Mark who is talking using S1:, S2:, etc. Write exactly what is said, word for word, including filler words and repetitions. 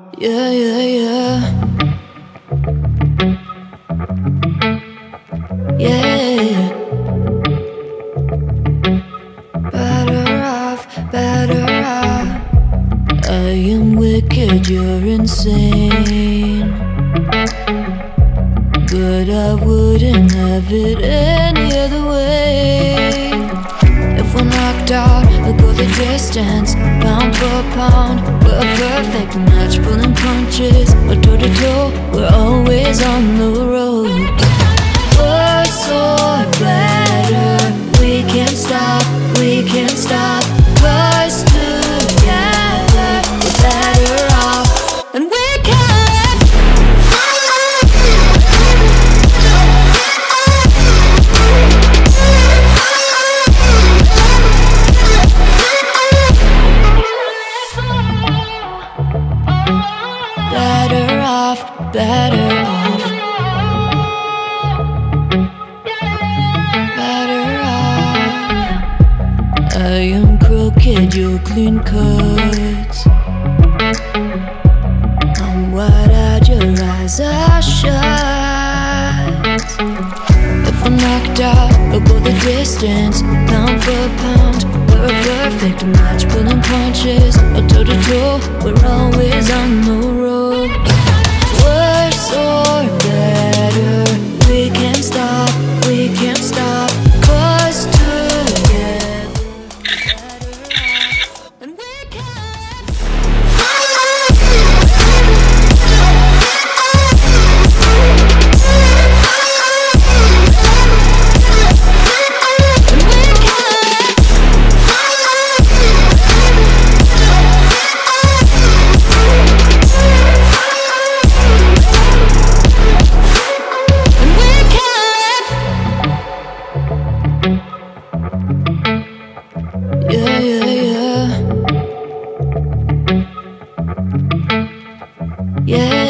S1: Yeah, yeah, yeah. Yeah. Better off, better off. I am wicked, you're insane, but I wouldn't have it any other way. If we're knocked out, we'll go the distance, pound for pound. We're a perfect match, pulling punches. We're toe to toe, we're always on the road. Worse or better, we can't stop, we can't stop. Cause together, we're better off, and we can. Better off, better off, better off. I am crooked, you're clean cut. I'm wide-eyed, your eyes are shut. If I'm knocked out, we'll go the distance, pound for pound. We're a perfect match, pulling punches. Toe to toe, we're always on the road. Worse or better, we can't stop, we can't stop. Cause together, better off, and we can. Yeah, yeah, yeah. Yeah.